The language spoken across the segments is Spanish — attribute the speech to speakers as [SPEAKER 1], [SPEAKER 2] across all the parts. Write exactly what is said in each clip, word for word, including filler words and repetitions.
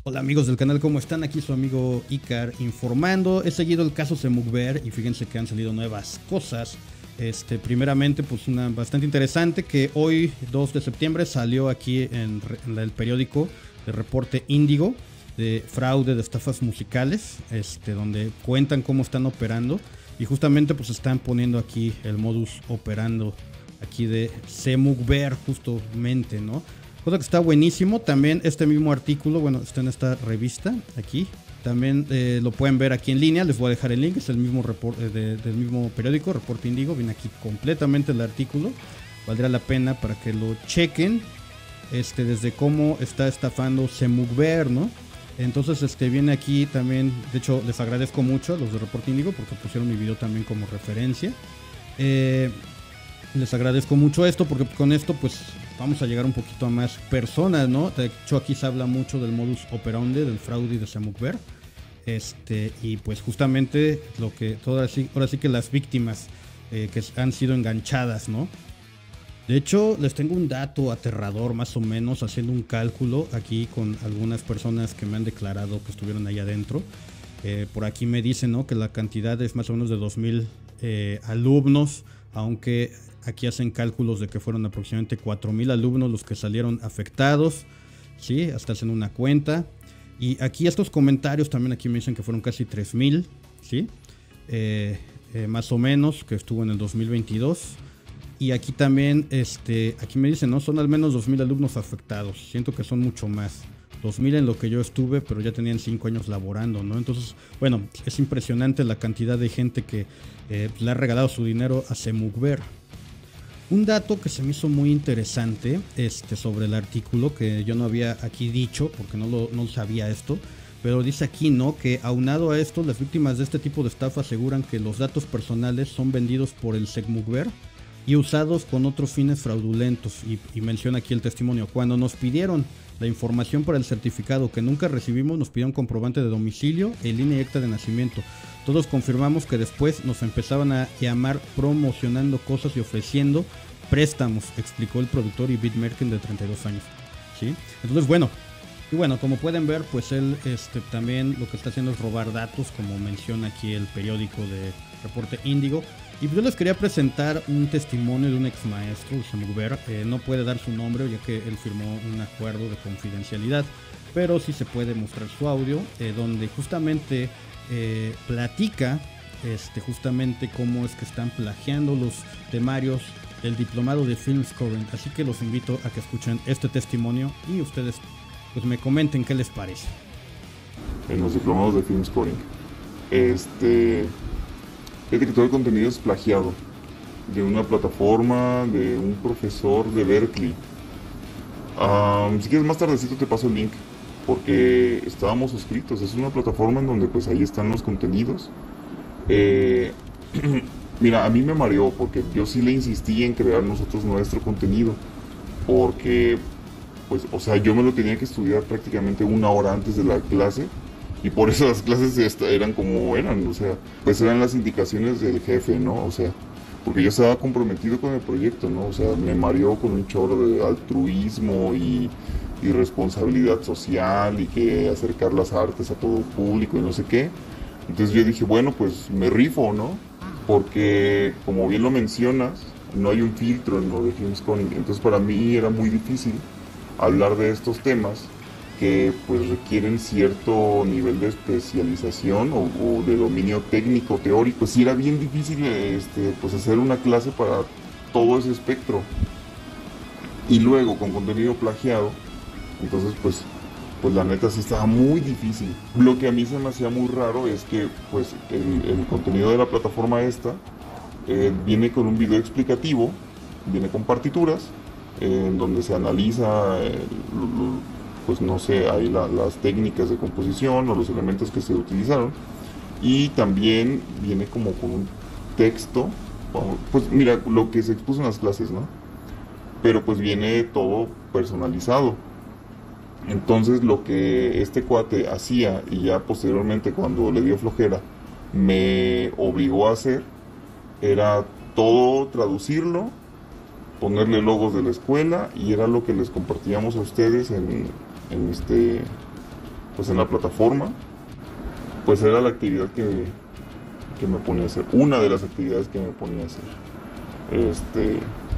[SPEAKER 1] Hola amigos del canal, ¿cómo están? Aquí su amigo Icar informando. He seguido el caso Semugver y fíjense que han salido nuevas cosas. Este, primeramente, pues una bastante interesante que hoy, dos de septiembre, salió aquí en, en el periódico de Reporte Índigo de fraude de estafas musicales, este, donde cuentan cómo están operando y justamente pues están poniendo aquí el modus operando aquí de Semugver justamente, ¿no? Cosa que está buenísimo. También este mismo artículo, bueno, está en esta revista aquí. También eh, lo pueden ver aquí en línea. Les voy a dejar el link. Es el mismo reporte de, del mismo periódico, Reporte Índigo. Viene aquí completamente el artículo. Valdría la pena para que lo chequen. Este, desde cómo está estafando Semugver, ¿no? Entonces, este, viene aquí también. De hecho, les agradezco mucho a los de Reporte Índigo porque pusieron mi video también como referencia. Eh, les agradezco mucho esto porque con esto, pues, vamos a llegar un poquito a más personas, ¿no? De hecho, aquí se habla mucho del modus operandi, del fraude de Semugver. Este, y pues justamente lo que, ahora sí, ahora sí que las víctimas eh, que han sido enganchadas, ¿no? De hecho, les tengo un dato aterrador, más o menos, haciendo un cálculo aquí con algunas personas que me han declarado que estuvieron ahí adentro. Eh, por aquí me dicen, ¿no?, que la cantidad es más o menos de dos mil eh, alumnos, aunque aquí hacen cálculos de que fueron aproximadamente cuatro mil alumnos los que salieron afectados, ¿sí? Hasta hacen una cuenta. Y aquí estos comentarios también aquí me dicen que fueron casi tres mil, ¿sí? Eh, eh, más o menos, que estuvo en el dos mil veintidós. Y aquí también, este, aquí me dicen, ¿no? Son al menos dos mil alumnos afectados. Siento que son mucho más. dos mil en lo que yo estuve, pero ya tenían cinco años laborando, ¿no? Entonces, bueno, es impresionante la cantidad de gente que eh, le ha regalado su dinero a Semugver. Un dato que se me hizo muy interesante este, sobre el artículo, que yo no había aquí dicho, porque no lo no sabía esto, pero dice aquí, ¿no?, que aunado a esto, las víctimas de este tipo de estafa aseguran que los datos personales son vendidos por el Semugver y usados con otros fines fraudulentos. Y, y menciona aquí el testimonio: cuando nos pidieron la información para el certificado que nunca recibimos, nos pidieron comprobante de domicilio e línea y acta de nacimiento. Todos confirmamos que después nos empezaban a llamar promocionando cosas y ofreciendo préstamos, explicó el productor y beatmaker de treinta y dos años, ¿sí? Entonces, bueno, y bueno, como pueden ver, pues él este, también lo que está haciendo es robar datos, como menciona aquí el periódico de Reporte Índigo. Y yo les quería presentar un testimonio de un ex maestro de Semugver. Eh, no puede dar su nombre ya que él firmó un acuerdo de confidencialidad, pero sí se puede mostrar su audio, eh, donde justamente eh, platica este, justamente cómo es que están plagiando los temarios del diplomado de Film Scoring. Así que los invito a que escuchen este testimonio y ustedes pues me comenten qué les parece.
[SPEAKER 2] En los diplomados de Film Scoring, este... fíjate que todo el contenido es plagiado de una plataforma de un profesor de Berkeley. Um, si quieres más tardecito te paso el link, porque estábamos suscritos. Es una plataforma en donde pues ahí están los contenidos. Eh, mira, a mí me mareó porque yo sí le insistí en crear nosotros nuestro contenido, porque pues, o sea, yo me lo tenía que estudiar prácticamente una hora antes de la clase. Y por eso las clases eran como eran, o sea, pues eran las indicaciones del jefe, ¿no? O sea, porque yo estaba comprometido con el proyecto, ¿no? O sea, me mareó con un chorro de altruismo y, y responsabilidad social y que acercar las artes a todo público y no sé qué. Entonces yo dije, bueno, pues me rifo, ¿no? Porque, como bien lo mencionas, no hay un filtro en lo de Film Scoring. Entonces para mí era muy difícil hablar de estos temas que pues requieren cierto nivel de especialización o, o de dominio técnico, teórico. Sí era bien difícil este, pues hacer una clase para todo ese espectro. Y luego con contenido plagiado, entonces pues, pues la neta sí estaba muy difícil. Lo que a mí se me hacía muy raro es que pues el, el contenido de la plataforma esta eh, viene con un video explicativo, viene con partituras, eh, en donde se analiza el, pues no sé, ahí la, las técnicas de composición o los elementos que se utilizaron, y también viene como con un texto, pues mira, lo que se expuso en las clases, ¿no? Pero pues viene todo personalizado. Entonces lo que este cuate hacía, y ya posteriormente cuando le dio flojera, me obligó a hacer, era todo traducirlo, ponerle logos de la escuela, y era lo que les compartíamos a ustedes en, en este pues en la plataforma, pues era la actividad que, que me ponía a hacer, una de las actividades que me ponía a hacer. Este,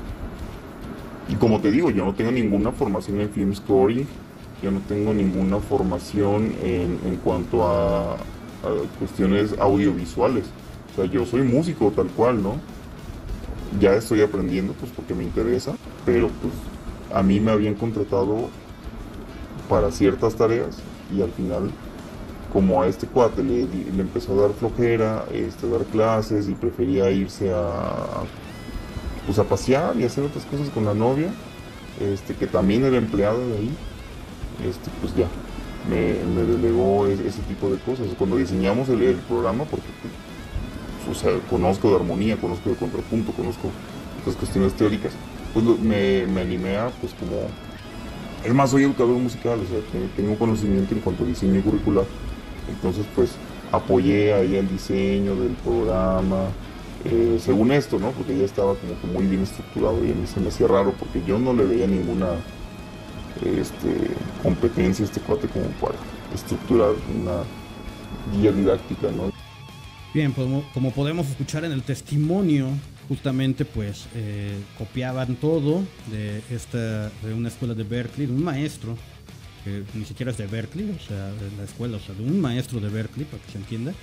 [SPEAKER 2] y como te digo, yo no tengo ninguna formación en film scoring, yo no tengo ninguna formación en, en cuanto a, a cuestiones audiovisuales. O sea, yo soy músico tal cual, ¿no? Ya estoy aprendiendo, pues porque me interesa, pero pues a mí me habían contratado para ciertas tareas y al final, como a este cuate le, le empezó a dar flojera, este, dar clases y prefería irse a, pues a pasear y hacer otras cosas con la novia, este, que también era empleada de ahí, este, pues ya, me, me delegó ese, ese tipo de cosas. Cuando diseñamos el, el programa, porque pues, o sea, conozco de armonía, conozco de contrapunto, conozco otras cuestiones teóricas, pues me, me animé a, pues como, es más, soy educador musical, o sea, tengo conocimiento en cuanto a diseño curricular, entonces pues apoyé ahí el diseño del programa, eh, según esto, ¿no? Porque ya estaba como que muy bien estructurado y a mí se me hacía raro porque yo no le veía ninguna este, competencia a este cuate como para estructurar una guía didáctica, ¿no?
[SPEAKER 1] Bien, pues, como, como podemos escuchar en el testimonio, justamente pues eh, copiaban todo de esta de una escuela de Berklee, de un maestro, que ni siquiera es de Berklee, o sea, de la escuela, o sea, de un maestro de Berklee, para que se entienda.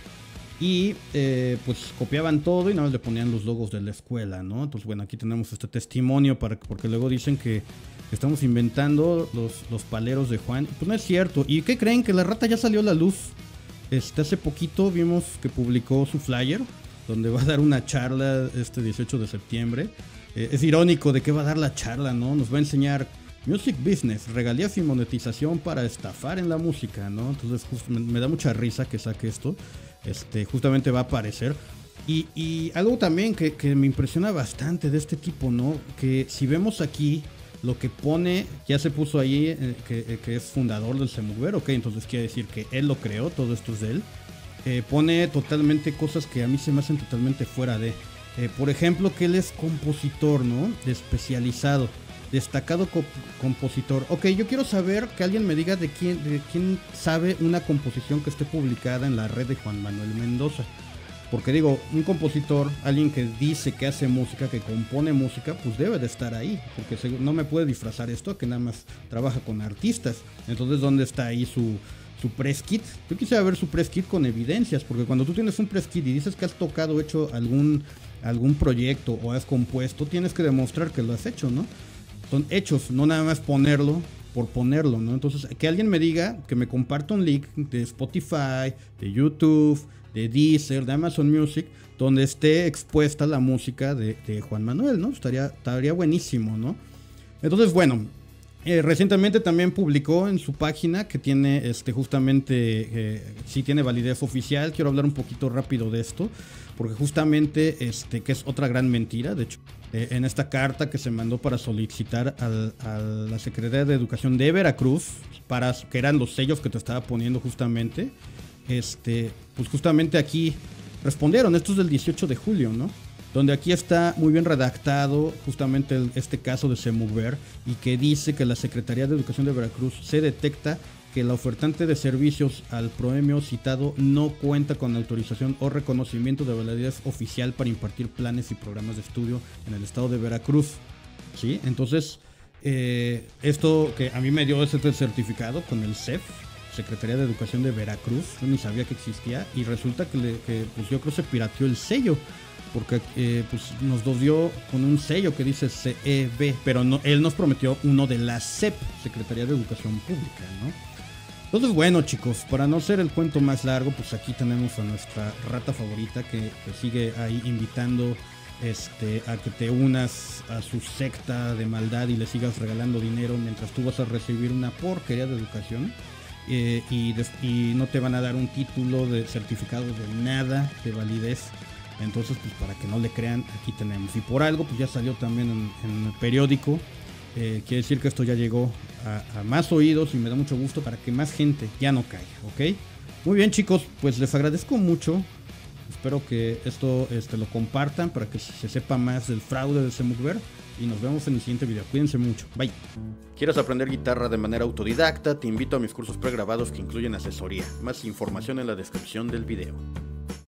[SPEAKER 1] Y eh, pues copiaban todo y nada más le ponían los logos de la escuela, ¿no? Entonces, bueno, aquí tenemos este testimonio para porque luego dicen que estamos inventando los, los paleros de Juan. Pues no es cierto. ¿Y qué creen? Que la rata ya salió a la luz. Este, hace poquito vimos que publicó su flyer, donde va a dar una charla este dieciocho de septiembre. Eh, es irónico de qué va a dar la charla, ¿no? Nos va a enseñar Music Business, regalías y monetización para estafar en la música, ¿no? Entonces just, me, me da mucha risa que saque esto. Este, justamente va a aparecer. Y, y algo también que, que me impresiona bastante de este tipo, ¿no? Que si vemos aquí lo que pone, ya se puso ahí eh, que, eh, que es fundador del Semugver, ok, entonces quiere decir que él lo creó, todo esto es de él. Eh, pone totalmente cosas que a mí se me hacen totalmente fuera de. Eh, por ejemplo, que él es compositor, ¿no? Especializado, destacado co compositor. Ok, yo quiero saber que alguien me diga de quién, de quién sabe una composición que esté publicada en la red de Juan Manuel Mendoza. Porque digo, un compositor, alguien que dice que hace música, que compone música, pues debe de estar ahí. Porque no me puede disfrazar esto, que nada más trabaja con artistas. Entonces, ¿dónde está ahí su, su press kit? Yo quisiera ver su press kit con evidencias. Porque cuando tú tienes un press kit y dices que has tocado, hecho algún, algún proyecto o has compuesto, tienes que demostrar que lo has hecho, ¿no? Son hechos, no nada más ponerlo por ponerlo, ¿no? Entonces, que alguien me diga, que me comparta un link de Spotify, de YouTube, de Deezer, de Amazon Music, donde esté expuesta la música de, de Juan Manuel, ¿no? Estaría, estaría buenísimo, ¿no? Entonces, bueno, eh, recientemente también publicó en su página que tiene, este, justamente, eh, sí tiene validez oficial. Quiero hablar un poquito rápido de esto, porque justamente, este, que es otra gran mentira, de hecho, eh, en esta carta que se mandó para solicitar al, a la Secretaría de Educación de Veracruz, para, que eran los sellos que te estaba poniendo justamente, Este, pues justamente aquí respondieron, esto es del dieciocho de julio, ¿no? Donde aquí está muy bien redactado justamente el, este caso de Semugver, y que dice que la Secretaría de Educación de Veracruz se detecta que la ofertante de servicios al proemio citado no cuenta con autorización o reconocimiento de validez oficial para impartir planes y programas de estudio en el estado de Veracruz, ¿sí? Entonces, eh, esto que a mí me dio ese certificado con el C E F, Secretaría de Educación de Veracruz, yo ni sabía que existía, y resulta que, le, que pues yo creo se pirateó el sello, porque eh, pues nos lo dio con un sello que dice C E B, pero no, él nos prometió uno de la S E P, Secretaría de Educación Pública, ¿no? Entonces, bueno, chicos, para no ser el cuento más largo, pues aquí tenemos a nuestra rata favorita que, que sigue ahí invitando este, a que te unas a su secta de maldad y le sigas regalando dinero mientras tú vas a recibir una porquería de educación. Eh, y, des, y no te van a dar un título de certificado de nada de validez. Entonces, pues para que no le crean, aquí tenemos. Y por algo, pues ya salió también en, en el periódico. Eh, quiere decir que esto ya llegó a, a más oídos y me da mucho gusto para que más gente ya no caiga, ¿ok? Muy bien, chicos, pues les agradezco mucho. Espero que esto este, lo compartan para que se sepa más del fraude de Semugver. y nos vemos en el siguiente video. Cuídense mucho. Bye. ¿Quieres aprender guitarra de manera autodidacta? Te invito a mis cursos pregrabados que incluyen asesoría. Más información en la descripción del video.